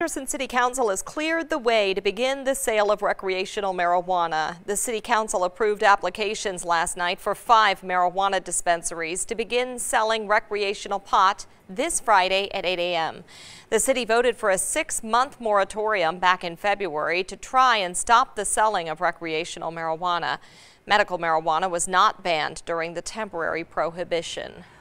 Henderson City Council has cleared the way to begin the sale of recreational marijuana. The City Council approved applications last night for 5 marijuana dispensaries to begin selling recreational pot this Friday at 8 a.m. The city voted for a 6-month moratorium back in February to try and stop the selling of recreational marijuana. Medical marijuana was not banned during the temporary prohibition.